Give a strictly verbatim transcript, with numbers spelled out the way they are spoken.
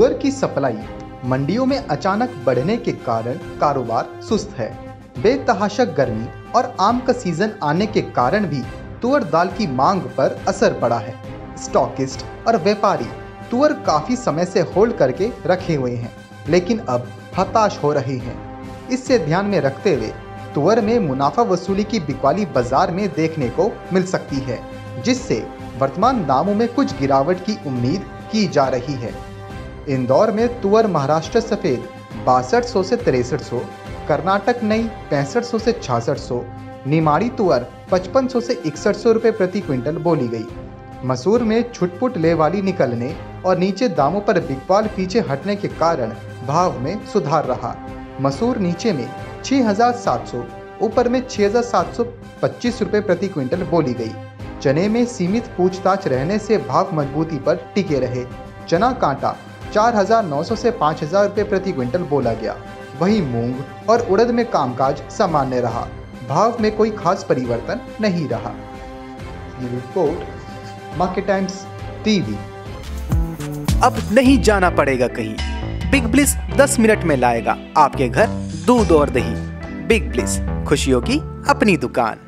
तुअर की सप्लाई मंडियों में अचानक बढ़ने के कारण कारोबार सुस्त है। बेतहाशा गर्मी और आम का सीजन आने के कारण भी तुअर दाल की मांग पर असर पड़ा है। स्टॉकिस्ट और व्यापारी तुअर काफी समय से होल्ड करके रखे हुए हैं, लेकिन अब हताश हो रहे हैं। इससे ध्यान में रखते हुए तुअर में मुनाफा वसूली की बिकवाली बाजार में देखने को मिल सकती है, जिससे वर्तमान दामों में कुछ गिरावट की उम्मीद की जा रही है। इंदौर में तुअर महाराष्ट्र सफेद बासठ सौ से तिरसठ सौ, कर्नाटक नई पैंसठ सौ से छियासठ सौ, निमाड़ी तुअर पचपन सौ से इकसठ सौ रुपये प्रति क्विंटल बोली गई। मसूर में छुटपुट ले वाली निकलने और नीचे दामों पर बिकवाल पीछे हटने के कारण भाव में सुधार रहा। मसूर नीचे में छह हज़ार सात सौ, ऊपर में छह हज़ार सात सौ पच्चीस रुपये प्रति क्विंटल बोली गई। चने में सीमित पूछताछ रहने से भाव मजबूती पर टिके रहे। चना कांटा चार हज़ार नौ सौ से पाँच हज़ार रुपये प्रति क्विंटल बोला गया। वहीं मूंग और उड़द में कामकाज सामान्य रहा, भाव में कोई खास परिवर्तन नहीं रहा। ये रिपोर्ट मार्केट टाइम्स टीवी। अब नहीं जाना पड़ेगा कहीं, बिग ब्लिस दस मिनट में लाएगा आपके घर दूध और दही। बिग ब्लिस, खुशियों की अपनी दुकान।